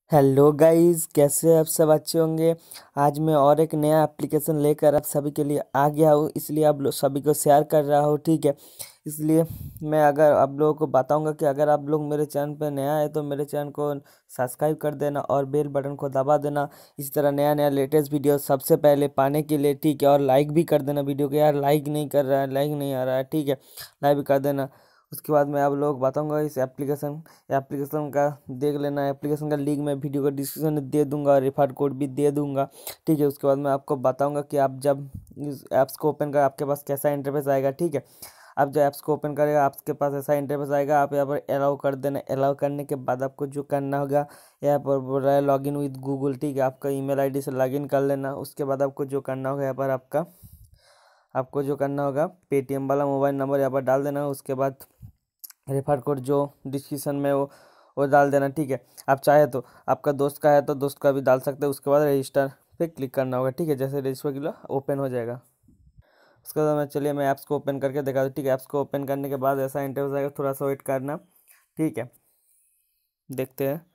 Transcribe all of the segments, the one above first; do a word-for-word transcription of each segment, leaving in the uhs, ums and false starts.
Hello guys, कैसे आप सब अच्छे होंगे। आज मैं और एक नया एप्लीकेशन लेकर आप सभी के लिए आ गया हूँ, इसलिए आप लोग सभी को शेयर कर रहा हूँ। ठीक है, इसलिए मैं अगर आप लोगों को बताऊंगा कि अगर आप लोग मेरे चैनल पर नया है तो मेरे चैनल को सब्सक्राइब कर देना और बेल बटन को दबा देना, इस तरह नया नया लेटेस्ट वीडियो सबसे पहले पाने के लिए। ठीक है, और लाइक भी कर देना वीडियो को, यार लाइक नहीं कर रहा है, लाइक नहीं आ रहा है। ठीक है, लाइक भी कर देना। उसके बाद मैं आप लोगों को बताऊंगा इस एप्लीकेशन एप्लीकेशन का देख लेना। एप्लीकेशन का लिंक मैं वीडियो को डिस्क्रिप्शन में दे दूंगा और रेफर कोड भी दे दूंगा। ठीक है, उसके बाद मैं आपको बताऊंगा कि आप जब इस ऐप्स को ओपन कर आपके पास कैसा इंटरफेस आएगा। ठीक है, आप जब ऐप्स को ओपन करेगा आपके पास ऐसा इंटरफेस आएगा। आप यहाँ पर अलाउ कर देना। अलाउ करने के बाद आपको जो करना होगा, यहाँ पर बोल रहा है लॉगिन विद गूगल। ठीक है, आपका ईमेल आईडी से लॉगिन कर लेना। उसके बाद आपको जो करना होगा, यहाँ पर आपका आपको जो करना होगा पेटीएम वाला मोबाइल नंबर यहाँ पर डाल देना। उसके बाद रेफर कोड जो डिस्क्रिप्शन में वो वो डाल देना। ठीक है, आप चाहे तो आपका दोस्त का है तो दोस्त का भी डाल सकते हैं। उसके बाद रजिस्टर पे क्लिक करना होगा। ठीक है, जैसे रजिस्टर के लिए ओपन हो जाएगा। उसके बाद मैं चलिए मैं ऐप्स को ओपन करके दिखा दूँ। ठीक है, ऐप्स को ओपन करने के बाद ऐसा इंटरव्यू आएगा, थोड़ा सा वेट करना। ठीक है, देखते हैं,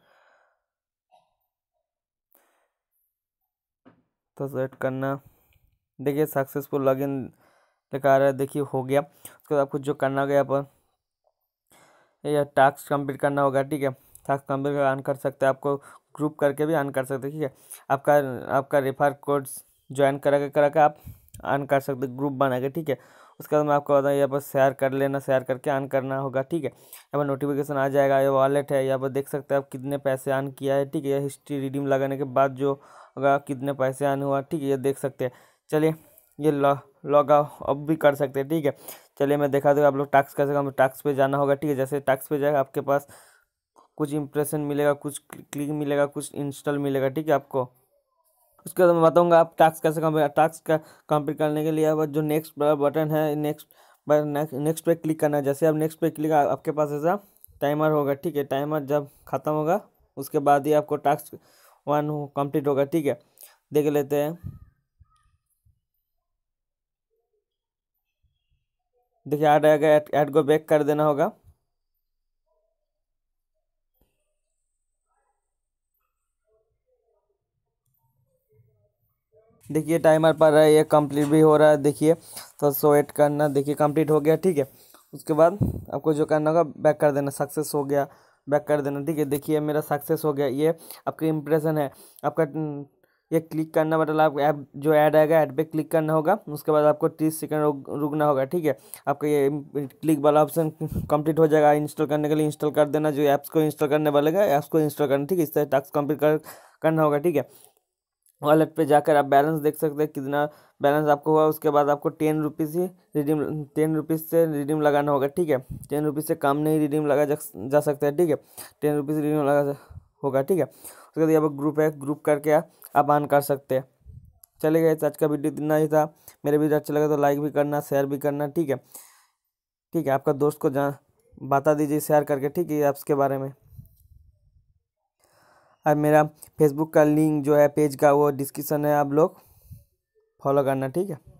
तो वेट करना। देखिए सक्सेसफुल लॉगिन लिखा आ रहा है, देखिए हो गया। उसके बाद आपको जो करना होगा, यहाँ पर ये टास्क कंप्लीट करना होगा। ठीक है, टास्क कंप्लीट कर ऑन कर सकते हैं, आपको ग्रुप करके भी ऑन कर सकते हैं। ठीक है, आपका आपका रेफर कोड ज्वाइन करा के करा के आप ऑन कर सकते हैं, ग्रुप बना के। ठीक है, उसके बाद मैं आपको बताऊँ, यहाँ पर शेयर कर लेना, शेयर करके ऑन करना होगा। ठीक है, यहाँ पर नोटिफिकेशन आ जाएगा, ये वॉलेट है, यहाँ पर देख सकते हैं आप कितने पैसे ऑन किया है। ठीक है, हिस्ट्री रिडीम लगाने के बाद जो होगा कितने पैसे ऑन हुआ। ठीक है, ये देख सकते हैं। चलिए ये लॉ लॉग अब भी कर सकते हैं। ठीक है, चलिए मैं दिखा दूँ आप लोग टास्क कैसे काम। टास्क पे जाना होगा। ठीक है, जैसे टास्क पे जाएगा आपके पास कुछ इंप्रेशन मिलेगा, कुछ क्लिक मिलेगा, कुछ इंस्टॉल मिलेगा। ठीक है, आपको उसके बाद मैं बताऊंगा आप टास्क कैसे कंप्लीट टास्क का कंप्लीट करने के लिए अब जो नेक्स्ट बटन है, नेक्स्ट नेक्स्ट पे क्लिक करना है। जैसे आप नेक्स्ट पे क्लिक आपके पास ऐसा टाइमर होगा। ठीक है, टाइमर जब खत्म होगा उसके बाद ही आपको टास्क वन कंप्लीट होगा। ठीक है, देख लेते हैं। देखिए ऐड आएगा, ऐड को बैक कर देना होगा। देखिए टाइमर पर है, ये कंप्लीट भी हो रहा है। देखिए तो सो वेट करना। देखिए कंप्लीट हो गया। ठीक है, उसके बाद आपको जो करना होगा बैक कर देना। सक्सेस हो गया, बैक कर देना। ठीक है, देखिए मेरा सक्सेस हो गया। ये आपका इंप्रेशन है आपका। न, ये क्लिक करना मतलब आप ऐप जो ऐड आएगा, ऐड पे क्लिक करना होगा। उसके बाद आपको तीस सेकंड रुक, रुकना होगा। ठीक है, आपका ये क्लिक वाला ऑप्शन कंप्लीट हो जाएगा। इंस्टॉल करने के लिए इंस्टॉल कर देना, जो ऐप्स को इंस्टॉल करने वाले का ऐप्स को इंस्टॉल करना। ठीक है, इस तरह टास्क कंप्लीट कर करना होगा। ठीक है, वॉलेट पे जाकर आप बैलेंस देख सकते हैं कितना बैलेंस आपको हुआ। उसके बाद आपको टेन रुपीज़ ही रिडीम टेन रुपीज़ से रिडीम लगाना होगा। ठीक है, टेन रुपीज़ से कम नहीं रिडीम लगा जा, जा सकता है। ठीक है, टेन रुपीज़ रिडीम लगा जा- होगा। ठीक है, उसके बाद यहाँ पर ग्रुप है, ग्रुप करके आप आप ऑन कर सकते हैं। चलेगा, इस आज का वीडियो इतना ही था। मेरे वीडियो अच्छा लगा तो लाइक भी करना, शेयर भी करना। ठीक है, ठीक है, आपका दोस्त को जहाँ बता दीजिए शेयर करके। ठीक है, ऐप्स के बारे में। और मेरा फेसबुक का लिंक जो है पेज का वो डिस्क्रिप्शन है, आप लोग फॉलो करना। ठीक है।